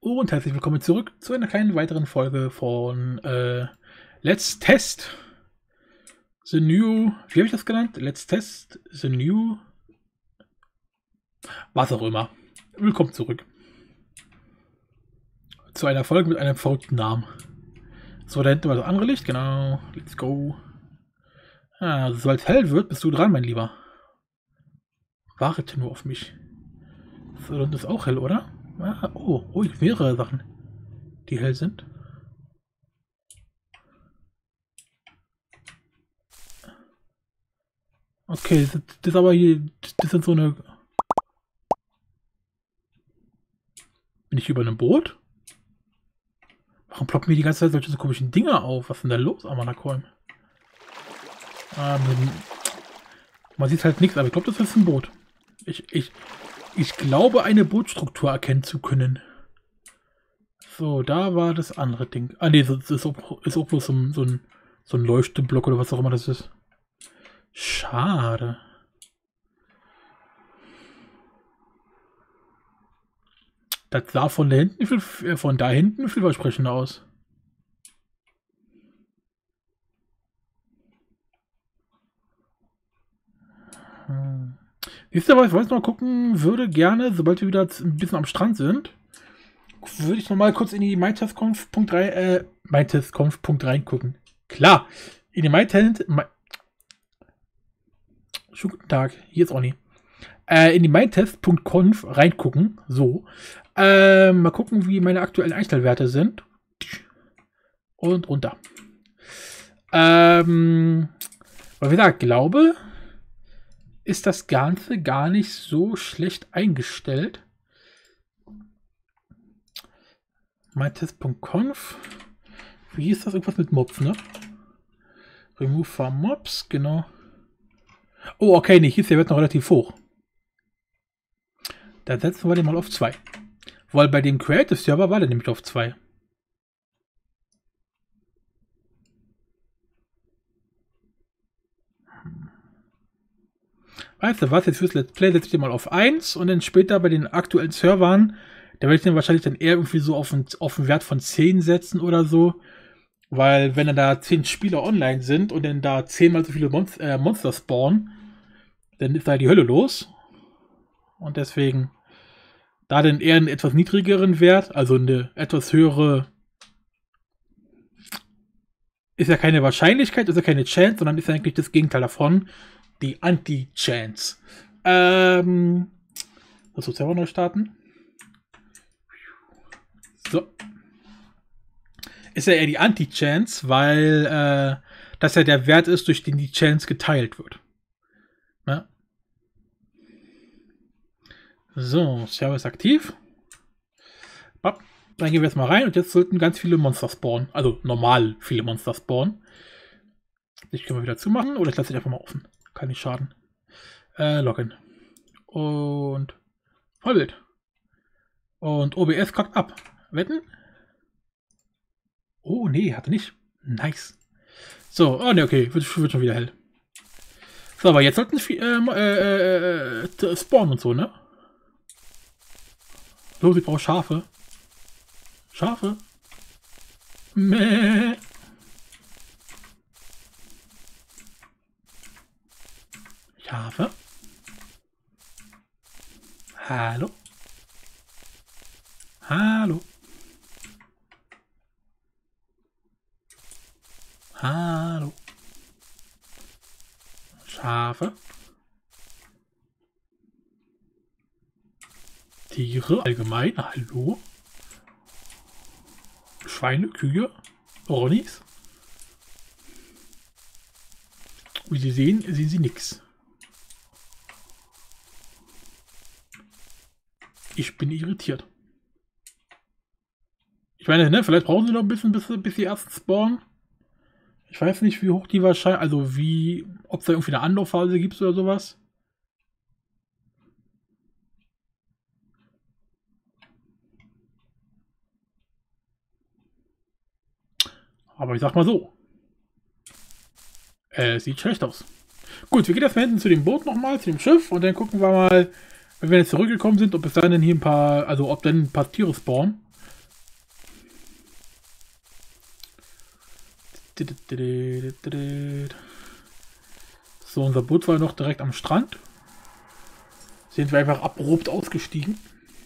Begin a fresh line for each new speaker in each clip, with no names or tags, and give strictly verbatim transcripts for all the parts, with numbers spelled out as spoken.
Und herzlich willkommen zurück zu einer kleinen weiteren Folge von äh, Let's Test the New, wie habe ich das genannt? Let's Test the New, was auch immer. Willkommen zurück zu einer Folge mit einem verrückten Namen. So, da hinten war das andere Licht, genau. Let's go. Ah, sobald es hell wird, bist du dran, mein Lieber. Wartet nur auf mich. So, dann ist auch hell, oder? Ah, oh, oh, mehrere Sachen, die hell sind. Okay, das, das aber hier, das sind so eine... Bin ich über einem Boot? Warum ploppen mir die ganze Zeit solche so komischen Dinger auf? Was ist denn da los, Amanakolm? Ähm, man sieht halt nichts, aber ich glaube, das ist ein Boot. Ich, ich, ich glaube, eine Bootstruktur erkennen zu können. So, da war das andere Ding. Ah, nee, das ist auch, ist auch bloß so ein, so ein, so ein Leuchteblock oder was auch immer das ist. Schade. Das sah von da hinten viel, von da hinten vielversprechender aus. Hm. Wisst ihr was, ich weiß noch mal gucken würde gerne, sobald wir wieder ein bisschen am Strand sind, würde ich noch mal kurz in die MyTestConf Punkt drei, äh, MyTestConf Punkt reingucken. Klar, in die MyTest, My Schönen guten Tag, hier ist Onni. Äh, in die MyTest Punkt conf reingucken, so. Äh, mal gucken, wie meine aktuellen Einstellwerte sind. Und runter. Ähm, weil wie gesagt, glaube, ist das Ganze gar nicht so schlecht eingestellt. MyTest Punkt conf. Wie ist das? Irgendwas mit Mobs, ne? Remove from Mobs, genau. Oh, okay, nicht. Hier ist der Wert noch relativ hoch. Dann setzen wir den mal auf zwei. Weil bei dem Creative Server war der nämlich auf zwei. Weißt du was? Jetzt fürs Let's Play setze ich den mal auf eins und dann später bei den aktuellen Servern, da werde ich den wahrscheinlich dann eher irgendwie so auf einen, auf einen Wert von zehn setzen oder so. Weil wenn dann da zehn Spieler online sind und dann da zehnmal so viele Monst äh, Monster spawnen, dann ist da die Hölle los. Und deswegen da dann eher einen etwas niedrigeren Wert, also eine etwas höhere, ist ja keine Wahrscheinlichkeit, ist ja keine Chance, sondern ist ja eigentlich das Gegenteil davon, die Anti-Chance. Ähm, das wird selber neu starten. So. Ist ja eher die Anti-Chance, weil äh, das ja der Wert ist, durch den die Chance geteilt wird. Ne? So, Server ist aktiv. Dann gehen wir jetzt mal rein und jetzt sollten ganz viele Monster spawnen. Also normal viele Monster spawnen. Ich kann mal wieder zumachen oder ich lasse es einfach mal offen. Kann nicht schaden. Äh, Login. Und Vollbild. Und O B S kackt ab. Wetten? Oh, nee, hatte nicht. Nice. So, oh ne, okay, wird, wird schon wieder hell. So, aber jetzt sollten es ähm, äh, äh, spawnen und so, ne? Los, ich brauche Schafe. Schafe. Mäh. Schafe. Hallo. Hallo. Hallo. Schafe. Tiere allgemein. Hallo. Schweine, Kühe, Ronnies. Wie Sie sehen, sehen Sie nichts. Ich bin irritiert. Ich meine, ne, vielleicht brauchen Sie noch ein bisschen, bis, bis Sie erst spawnen. Ich weiß nicht, wie hoch die wahrscheinlich, also wie, ob es da irgendwie eine Anlaufphase gibt oder sowas. Aber ich sag mal so. Äh, sieht schlecht aus. Gut, wir gehen jetzt mal hinten zu dem Boot nochmal, zu dem Schiff und dann gucken wir mal, wenn wir jetzt zurückgekommen sind, ob bis dahin hier ein paar, also ob dann ein paar Tiere spawnen. So, unser Boot war noch direkt am Strand. Sind wir einfach abrupt ausgestiegen.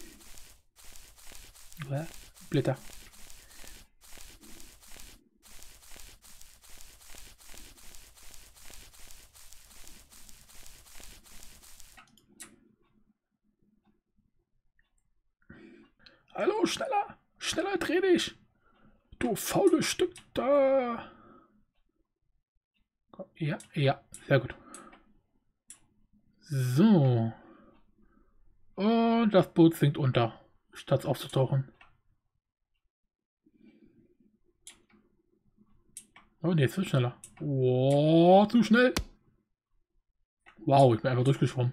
Blätter. Hallo, schneller! Schneller, dreh dich! Du faules Stück da! Ja, ja, sehr gut. So. Und das Boot sinkt unter, statt aufzutauchen. Oh ne, jetzt wird schneller. Wow, zu schnell. Wow, ich bin einfach durchgeschwommen.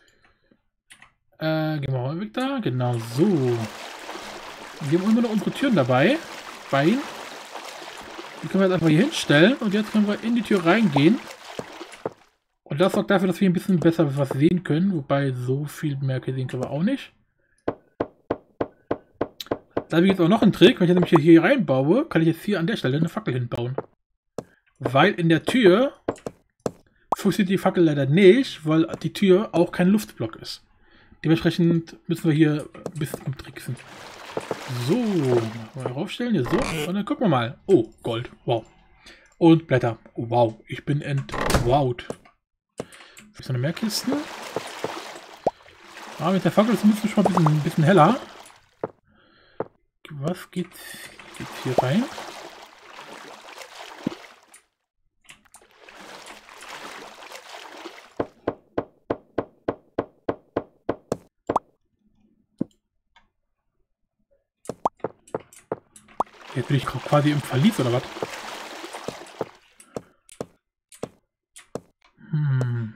Äh, gehen wir mal weg da. Genau so. Wir haben immer noch unsere Türen dabei. Bein. Die können wir jetzt einfach hier hinstellen. Und jetzt können wir in die Tür reingehen. Und das sorgt dafür, dass wir ein bisschen besser was sehen können. Wobei so viel mehr sehen können wir auch nicht. Da habe ich jetzt auch noch einen Trick. Wenn ich nämlich hier reinbaue, kann ich jetzt hier an der Stelle eine Fackel hinbauen. Weil in der Tür funktioniert die Fackel leider nicht, weil die Tür auch kein Luftblock ist. Dementsprechend müssen wir hier ein bisschen tricksen. So, mal raufstellen, hier so. Und dann gucken wir mal. Oh, Gold. Wow. Und Blätter. Oh, wow. Ich bin entwowt. So eine Mehrkisten. Ah, mit der Fackel ist es schon mal ein bisschen, ein bisschen heller. Was geht's, geht's hier rein? Jetzt bin ich quasi im Verlies, oder was? Hm.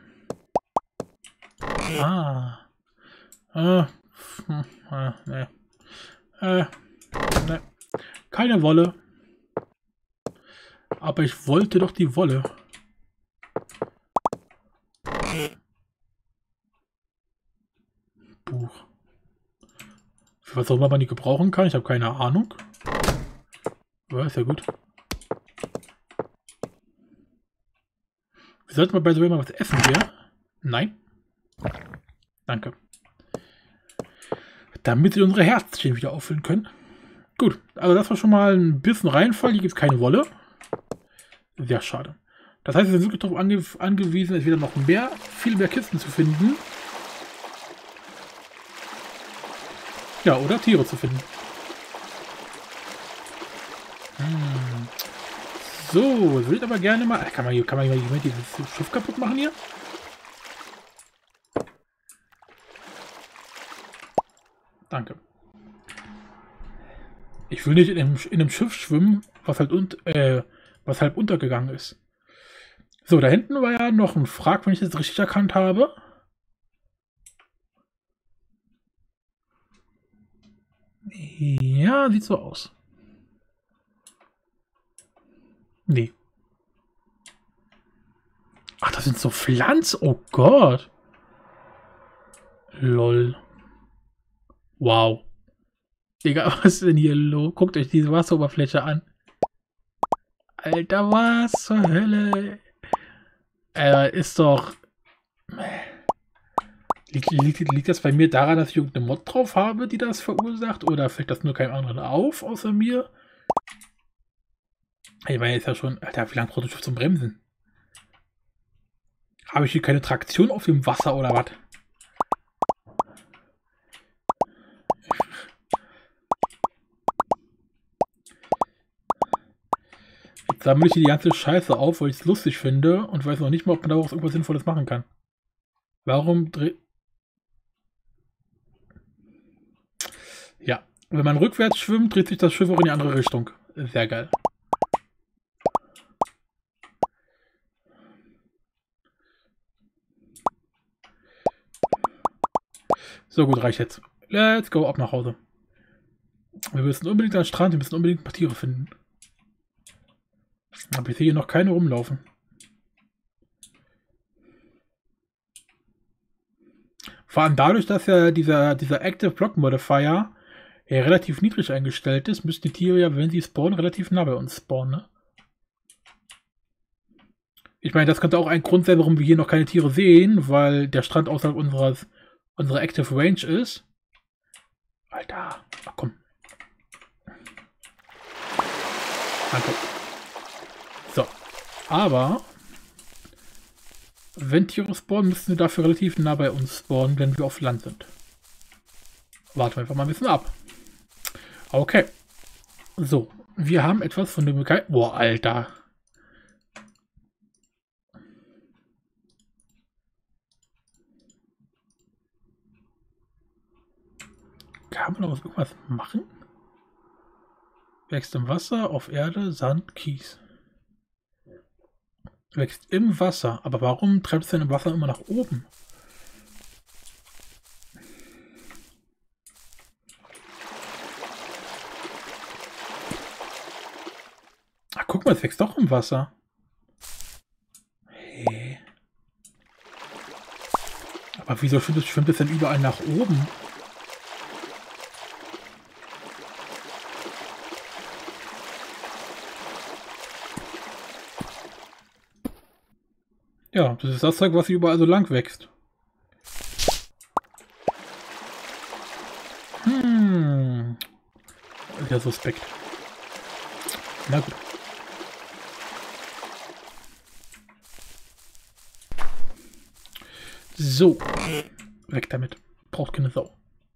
Ah. Ah. Hm. Ah, ne. Äh. Ne. Keine Wolle. Aber ich wollte doch die Wolle. Buch. Für was auch immer man die gebrauchen kann, ich habe keine Ahnung. Ja, ist ja gut. Wir sollten mal bei so jemandem was essen hier. Nein. Danke. Damit wir unsere Herzchen wieder auffüllen können. Gut, also das war schon mal ein bisschen Reinfall. Hier gibt es keine Wolle. Sehr schade. Das heißt, wir sind wirklich darauf ange angewiesen, es wieder noch mehr, viel mehr Kisten zu finden. Ja, oder Tiere zu finden. Hm. So, würde ich aber gerne mal... Kann man hier, kann man hier dieses Schiff kaputt machen hier? Danke. Ich will nicht in einem, in einem Schiff schwimmen, was halt, und, äh, was halb untergegangen ist. So, da hinten war ja noch ein Wrack, wenn ich das richtig erkannt habe. Ja, sieht so aus. Nee. Ach, das sind so Pflanzen. Oh Gott. Lol. Wow. Digga, was ist denn hier los? Guckt euch diese Wasseroberfläche an. Alter, was zur Hölle? Äh, ist doch... Liegt, liegt, liegt das bei mir daran, dass ich irgendeine Mod drauf habe, die das verursacht? Oder fällt das nur keinem anderen auf, außer mir? Ich meine jetzt ja schon... Alter, wie lange braucht das Schiff zum Bremsen? Habe ich hier keine Traktion auf dem Wasser oder was? Jetzt sammle ich hier die ganze Scheiße auf, weil ich es lustig finde und weiß noch nicht mal, ob man daraus irgendwas Sinnvolles machen kann. Warum dreht... Ja, wenn man rückwärts schwimmt, dreht sich das Schiff auch in die andere Richtung. Sehr geil. So gut, reicht jetzt. Let's go, ab nach Hause. Wir müssen unbedingt an den Strand, wir müssen unbedingt ein paar Tiere finden. Aber ich sehe hier noch keine rumlaufen. Vor allem dadurch, dass ja dieser, dieser Active Block Modifier ja relativ niedrig eingestellt ist, müssten die Tiere ja, wenn sie spawnen, relativ nah bei uns spawnen, ne? Ich meine, das könnte auch ein Grund sein, warum wir hier noch keine Tiere sehen, weil der Strand außerhalb unseres, unserer Active Range ist. Alter, ach komm. Danke. So, aber wenn Tiere spawnen, müssen wir dafür relativ nah bei uns spawnen, wenn wir auf Land sind. Warten wir einfach mal ein bisschen ab. Okay. So, wir haben etwas von dem... Boah, Alter. Kann man noch irgendwas machen? Wächst im Wasser, auf Erde, Sand, Kies. Wächst im Wasser. Aber warum treibt es denn im Wasser immer nach oben? Ach, guck mal, es wächst doch im Wasser. Hey. Aber wieso schwimmt es, schwimmt es denn überall nach oben? Ja, das ist das Zeug, was überall so lang wächst. Hm. Ja, suspekt. Na gut. So. Weg damit. Braucht keine Sau.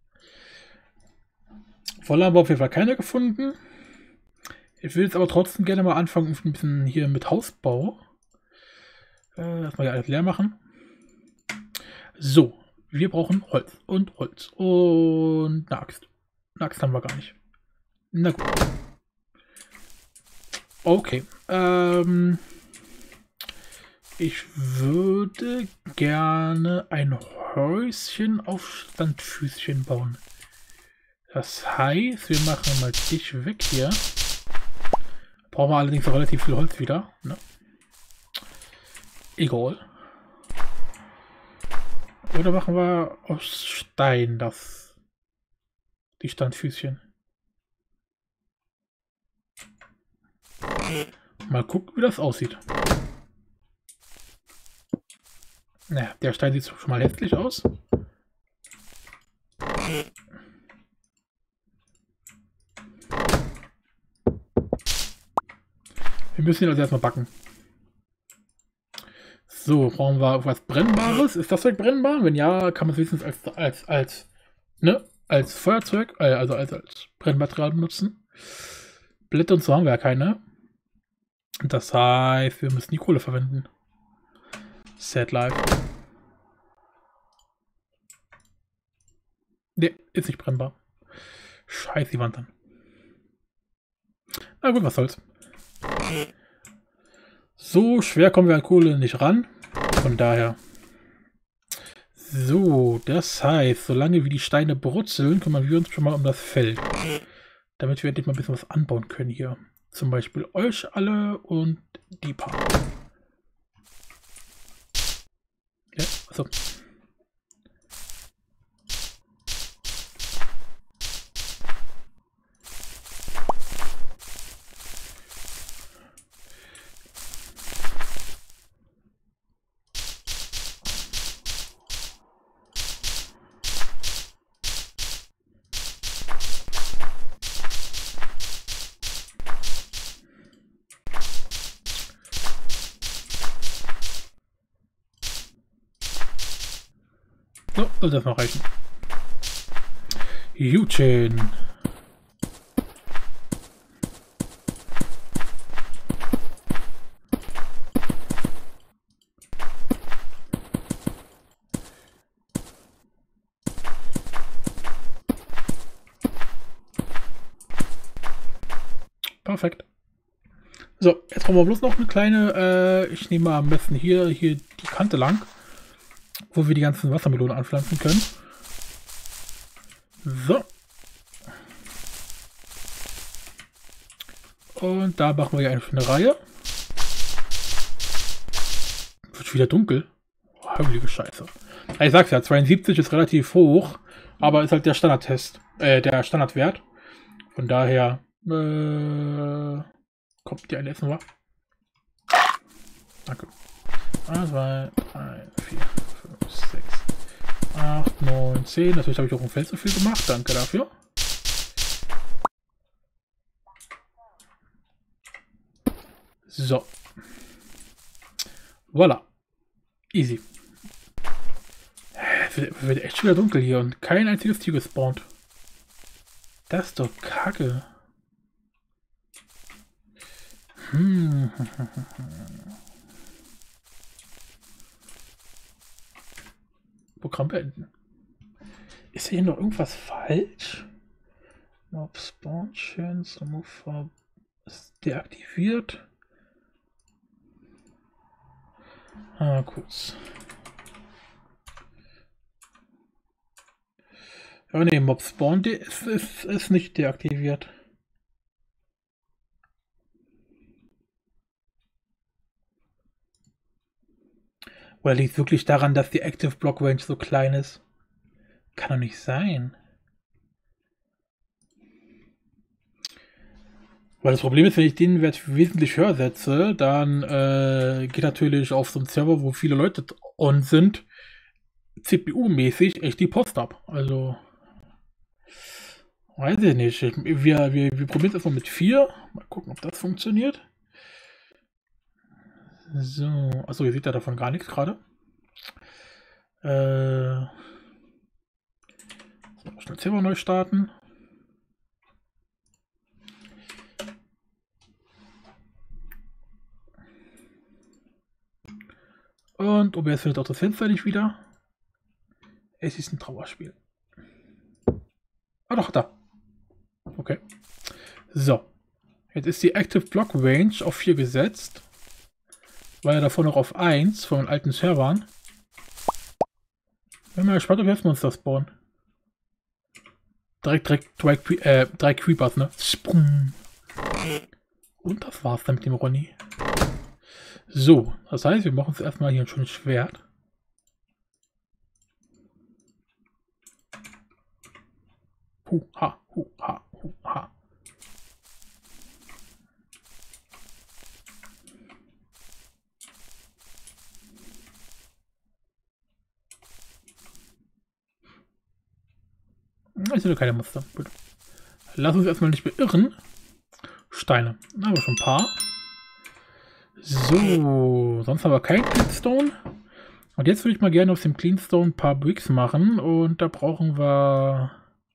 Wolle haben wir auf jeden Fall keine gefunden. Ich will jetzt aber trotzdem gerne mal anfangen, ein bisschen hier mit Hausbau. Äh, erstmal alles leer machen. So, wir brauchen Holz und Holz und eine Axt. Eine Axt haben wir gar nicht. Na gut. Okay. Ähm, ich würde gerne ein Häuschen auf Standfüßchen bauen. Das heißt, wir machen mal dich weg hier. Brauchen wir allerdings auch relativ viel Holz wieder. Ne? Egal. Oder machen wir aus Stein das die Standfüßchen. Mal gucken, wie das aussieht. Naja, der Stein sieht schon mal hässlich aus. Wir müssen ihn also erstmal backen. So, brauchen wir was Brennbares? Ist das Zeug brennbar? Wenn ja, kann man es wenigstens als, als, als, ne, als Feuerzeug, äh, also als, als Brennmaterial benutzen. Blätter und so haben wir ja keine. Das heißt, wir müssen die Kohle verwenden. Sad life. Ne, ist nicht brennbar. Scheiße, die Wand dann. Na gut, was soll's. So schwer kommen wir an Kohle nicht ran. Von daher. So, das heißt, solange wir die Steine brutzeln, kümmern wir uns schon mal um das Feld. Damit wir endlich mal ein bisschen was anbauen können hier. Zum Beispiel euch alle und die paar. Ja, achso. So, soll das noch reichen. Jutchen. Perfekt. So, jetzt brauchen wir bloß noch eine kleine, äh, ich nehme mal am besten hier, hier die Kante lang, wo wir die ganzen Wassermelonen anpflanzen können. So. Und da machen wir ja eine Reihe. Wird wieder dunkel. Oh, heilige Scheiße. Ich sag's ja, zweiundsiebzig ist relativ hoch, aber ist halt der Standardtest, äh, der Standardwert. Von daher, äh, kommt die eine Essen, wa? Danke. eins, zwei, drei, vier, fünf, sechs, acht, neun, zehn. Natürlich habe ich auch im Feld so viel gemacht. Danke dafür. So. Voila. Easy. Es wird, wird echt schon wieder dunkel hier und kein einziges Tier gespawnt. Das ist doch kacke. Hm. Programm beenden. Ist hier noch irgendwas falsch? Mob Spawn Chance, Remove ist deaktiviert. Ah, kurz. Ja, ne, Mob Spawn ist, ist, ist nicht deaktiviert. Oder liegt es wirklich daran, dass die Active Block Range so klein ist? Kann doch nicht sein. Weil das Problem ist, wenn ich den Wert wesentlich höher setze, dann äh, geht natürlich auf so einem Server, wo viele Leute on sind, C P U-mäßig echt die Post ab. Also, weiß ich nicht. Wir, wir, wir probieren es erstmal mit vier. Mal gucken, ob das funktioniert. So, achso, ihr seht ja davon gar nichts gerade. Äh, so, schnell Server neu starten. Und O B S findet auch das Fenster nicht wieder. Es ist ein Trauerspiel. Ah doch, da. Okay. So. Jetzt ist die Active Block Range auf vier gesetzt. War ja davor noch auf eins von den alten Servern. Bin mal gespannt, ob jetzt Monster spawnen. Direkt, direkt drei, äh, drei Creepers, ne? Sprung. Und das war's dann mit dem Ronny. So, das heißt, wir machen uns erstmal hier ein schönes Schwert. Hu, ha, hu, ha, hu, ha. Ich sehe keine Muster. Gut. Lass uns erstmal nicht beirren. Steine. Da haben wir schon ein paar. So, sonst haben wir kein Cleanstone. Und jetzt würde ich mal gerne aus dem Cleanstone ein paar Bricks machen. Und da brauchen wir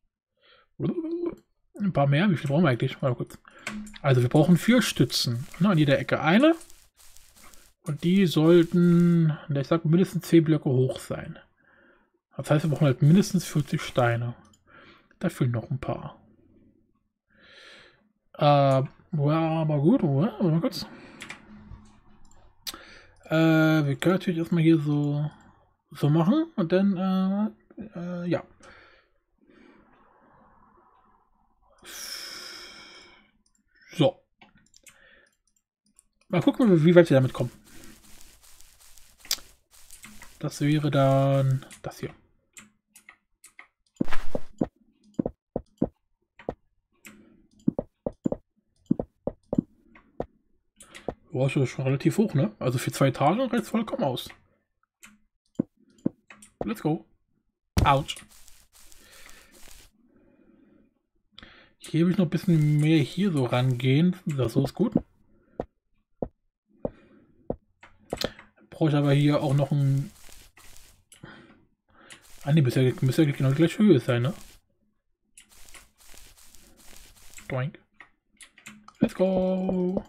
ein paar mehr. Wie viel brauchen wir eigentlich? Mal kurz. Also wir brauchen vier Stützen. An jeder Ecke eine. Und die sollten, ich sag, mindestens zehn Blöcke hoch sein. Das heißt, wir brauchen halt mindestens vierzig Steine. Da fehlen noch ein paar. Äh, ja, aber gut, mal kurz. Äh, wir können natürlich erstmal hier so, so machen und dann, äh, äh, ja. So. Mal gucken, wie weit wir damit kommen. Das wäre dann das hier. Boah, ist schon relativ hoch, ne? Also für zwei Etagen reicht es vollkommen aus. Let's go. Autsch. Hier will ich noch ein bisschen mehr hier so rangehen. Das so ist gut. Brauche ich aber hier auch noch ein... Ah ne, müsste ja, müsste ja genau die gleiche Höhe sein, ne? Doink. Let's go.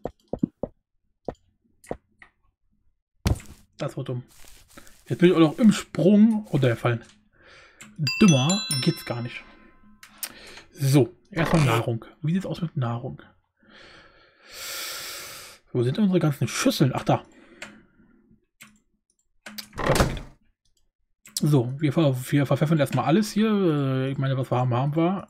Das war dumm. Jetzt bin ich auch noch im Sprung runtergefallen. Dümmer geht's gar nicht. So, erstmal Nahrung. Wie sieht's aus mit Nahrung? Wo sind denn unsere ganzen Schüsseln? Ach, da. Perfekt. So, wir, ver wir verpfeffern erstmal alles hier. Ich meine, was wir haben, haben wir.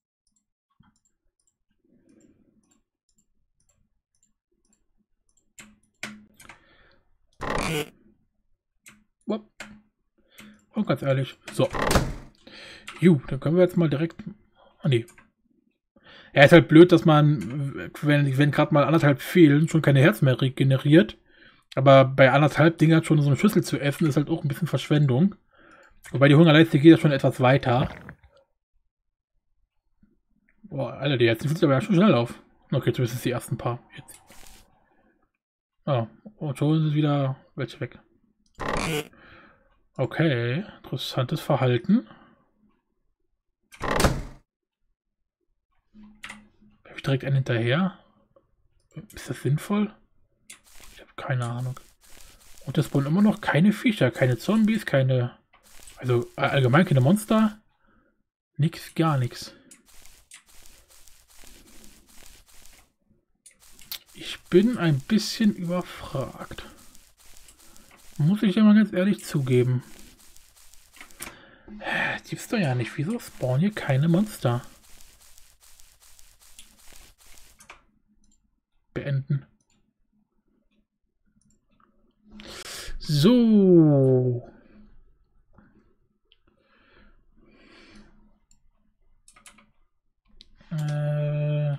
Und ganz ehrlich, so. Ju, dann können wir jetzt mal direkt... Oh nee. Ja, ist halt blöd, dass man, wenn, wenn gerade mal anderthalb fehlen, schon keine Herzen mehr regeneriert. Aber bei anderthalb Dinger schon so eine Schüssel zu essen, ist halt auch ein bisschen Verschwendung. Wobei die Hungerleiste geht ja schon etwas weiter. Boah, Alter, die jetzt sind aber ja schon schnell auf. Okay, zumindest die ersten paar. Jetzt. Ah, und schon sind wieder welche weg. Okay, interessantes Verhalten. Habe ich direkt einen hinterher? Ist das sinnvoll? Ich habe keine Ahnung. Und es spawnen immer noch keine Viecher, keine Zombies, keine... Also allgemein keine Monster. Nix, gar nichts. Ich bin ein bisschen überfragt. Muss ich ja mal ganz ehrlich zugeben. Gibt's doch ja nicht. Wieso spawnen hier keine Monster? Beenden. So. Äh.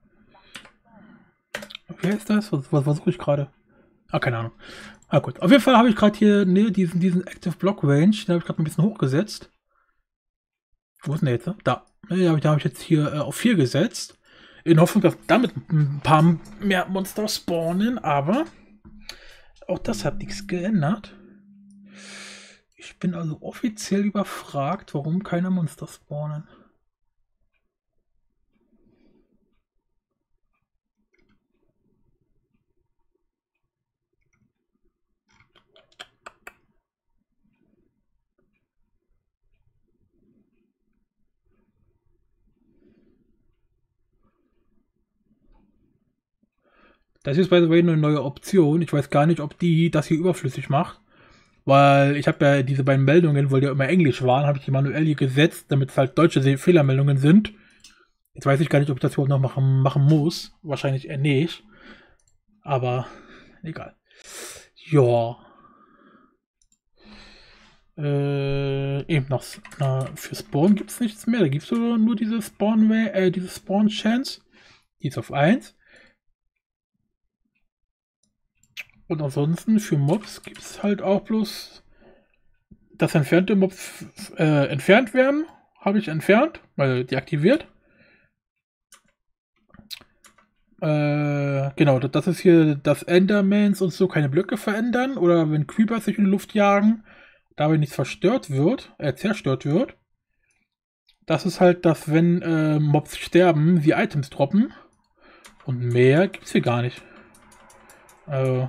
Wie heißt das? Was, was versuche ich gerade? Ah, keine Ahnung. Ah, gut. Auf jeden Fall habe ich gerade hier ne, diesen, diesen Active Block Range, den habe ich gerade ein bisschen hochgesetzt. Wo ist denn der jetzt? Da. Ja, da habe ich jetzt hier äh, auf vier gesetzt. In Hoffnung, dass damit ein paar mehr Monster spawnen, aber auch das hat nichts geändert. Ich bin also offiziell überfragt, warum keine Monster spawnen. Das ist by the way eine neue Option. Ich weiß gar nicht, ob die das hier überflüssig macht. Weil ich habe ja diese beiden Meldungen, weil die ja immer Englisch waren, habe ich die manuell hier gesetzt, damit es halt deutsche Fehlermeldungen sind. Jetzt weiß ich gar nicht, ob ich das überhaupt noch machen, machen muss. Wahrscheinlich eher nicht. Aber egal. Ja. Äh, eben noch. Na, für Spawn gibt es nichts mehr. Da gibt es nur, nur diese Spawn, äh, diese Spawn Chance. Die ist auf eins. Und ansonsten für Mobs gibt es halt auch bloß, dass entfernte Mobs äh, entfernt werden. Habe ich entfernt, weil deaktiviert. Äh, genau, das ist hier das Endermans und so keine Blöcke verändern. Oder wenn Creeper sich in die Luft jagen, dabei nichts verstört wird, äh, zerstört wird. Das ist halt, dass wenn äh, Mobs sterben, sie Items droppen. Und mehr gibt es hier gar nicht. Äh,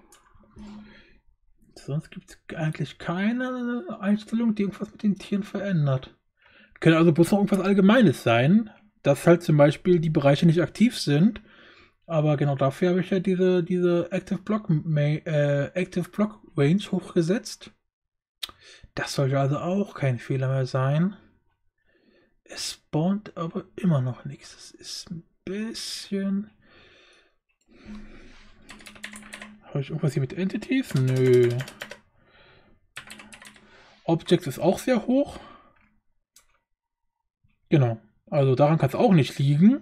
sonst gibt es eigentlich keine Einstellung, die irgendwas mit den Tieren verändert. Könnte also bloß noch irgendwas Allgemeines sein, dass halt zum Beispiel die Bereiche nicht aktiv sind. Aber genau dafür habe ich ja diese, diese Active Block, äh, Active Block Range hochgesetzt. Das sollte also auch kein Fehler mehr sein. Es spawnt aber immer noch nichts. Das ist ein bisschen... Habe ich irgendwas hier mit Entities? Nö. Objects ist auch sehr hoch. Genau. Also daran kann es auch nicht liegen.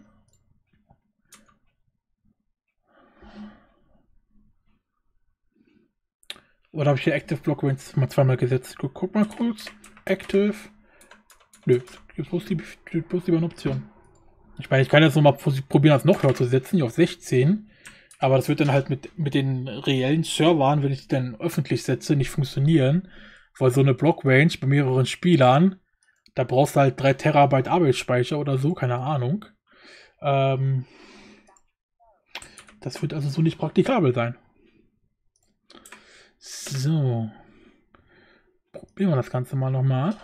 Oder habe ich hier Active Block Range mal zweimal gesetzt? Guck, guck mal kurz. Active. Nö, gibt bloß die, bloß die beiden Optionen. Ich meine, ich kann jetzt nochmal probieren, das noch höher zu setzen, hier auf sechzehn. Aber das wird dann halt mit, mit den reellen Servern, wenn ich die dann öffentlich setze, nicht funktionieren. Weil so eine Block-Range bei mehreren Spielern, da brauchst du halt drei Terabyte Arbeitsspeicher oder so, keine Ahnung. Ähm, das wird also so nicht praktikabel sein. So. Probieren wir das Ganze mal nochmal.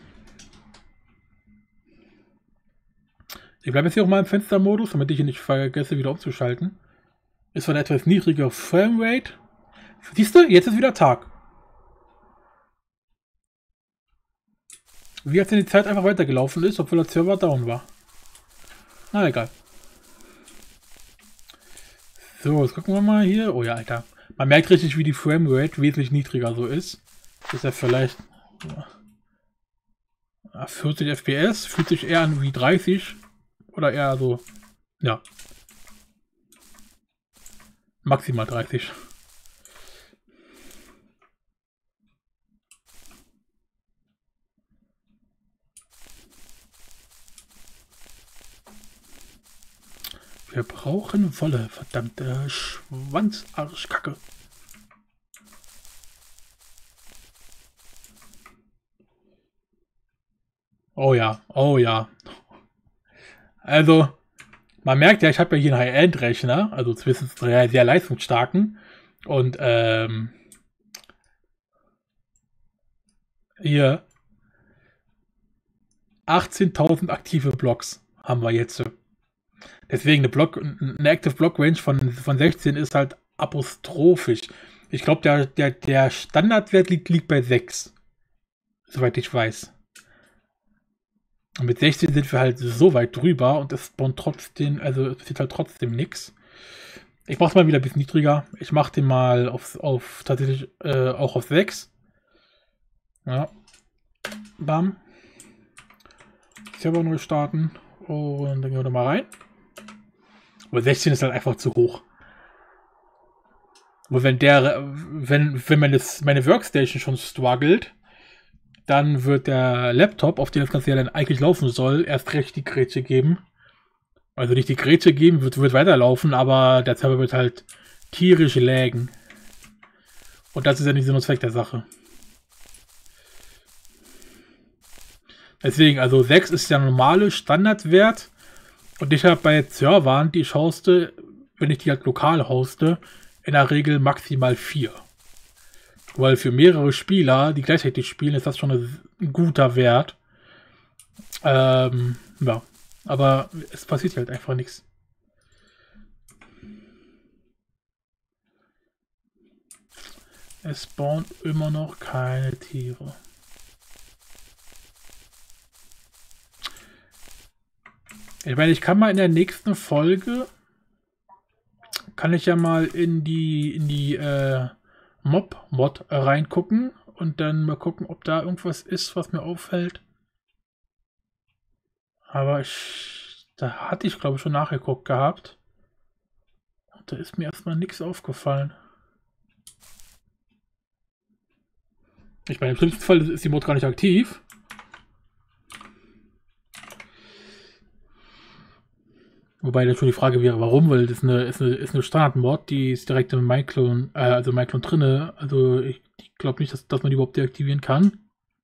Ich bleibe jetzt hier auch mal im Fenstermodus, damit ich hier nicht vergesse, wieder umzuschalten. Ist von etwas niedriger Framerate. Siehst du, jetzt ist wieder Tag. Wie als wenn die Zeit einfach weitergelaufen ist, obwohl der Server down war. Na egal. So, jetzt gucken wir mal hier. Oh ja, Alter. Man merkt richtig, wie die Framerate wesentlich niedriger so ist. Ist ja vielleicht ja, vierzig F P S. Fühlt sich eher an wie dreißig. Oder eher so, ja. Maximal dreißig. Wir brauchen Wolle, verdammte Schwanzarschkacke. Oh ja, oh ja. Also, man merkt ja, ich habe ja hier einen High-End-Rechner, also zumindest einen sehr leistungsstarken. Und ähm, hier achtzehntausend aktive Blocks haben wir jetzt. Deswegen eine, Block, eine Active Block Range von, von sechzehn ist halt apostrophisch. Ich glaube, der, der, der Standardwert liegt, liegt bei sechs. Soweit ich weiß. Und mit sechzehn sind wir halt so weit drüber und es spawnt trotzdem, also es passiert halt trotzdem nichts. Ich mache es mal wieder ein bisschen niedriger. Ich mache den mal auf, auf tatsächlich äh, auch auf sechs. Ja. Bam. Server neu starten. Und dann gehen wir da mal rein. Aber sechzehn ist halt einfach zu hoch. Aber wenn der, wenn, wenn meine, meine Workstation schon struggelt, dann wird der Laptop, auf dem das Ganze ja dann eigentlich laufen soll, erst recht die Grätsche geben. Also nicht die Grätsche geben, wird, wird weiterlaufen, aber der Server wird halt tierisch laggen. Und das ist ja nicht Sinn und Zweck der Sache. Deswegen, also sechs ist der normale Standardwert. Und ich habe bei Servern, die ich hoste, wenn ich die halt lokal hoste, in der Regel maximal vier. Weil für mehrere Spieler, die gleichzeitig spielen, ist das schon ein guter Wert. Ähm, ja. Aber es passiert halt einfach nichts. Es spawnt immer noch keine Tiere. Ich meine, ich kann mal in der nächsten Folge, kann ich ja mal in die, in die äh, Mob-Mod reingucken und dann mal gucken, ob da irgendwas ist, was mir auffällt. Aber ich, da hatte ich, glaube ich, schon nachgeguckt gehabt. Und da ist mir erstmal nichts aufgefallen. Ich meine, im schlimmsten Fall ist die Mod gar nicht aktiv. Wobei das schon die Frage wäre, warum, weil das ist eine, ist eine, ist eine Standard-Mod, die ist direkt im MyClone, äh, also MyClone drinne. Also ich, ich glaube nicht, dass, dass man die überhaupt deaktivieren kann.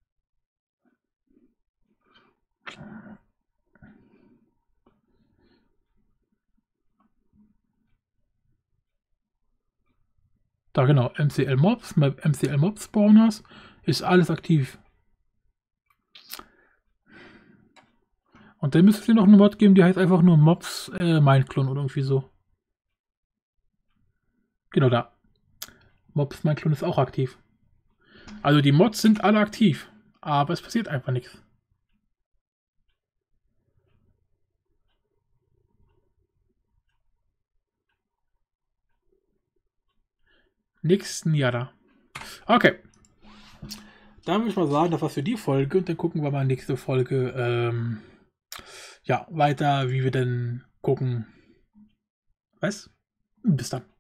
Da genau, M C L Mobs, M C L Mob Spawners, ist alles aktiv. Und dann müsste es hier noch eine Mod geben, die heißt einfach nur Mobs äh, Mineclone oder irgendwie so. Genau da. Mobs Mineclone ist auch aktiv. Also die Mods sind alle aktiv, aber es passiert einfach nichts. Nächsten Jahr da. Okay. Dann würde ich mal sagen, das war's für die Folge und dann gucken wir mal nächste Folge ähm, ja, weiter, wie wir denn gucken. Was? Bis dann.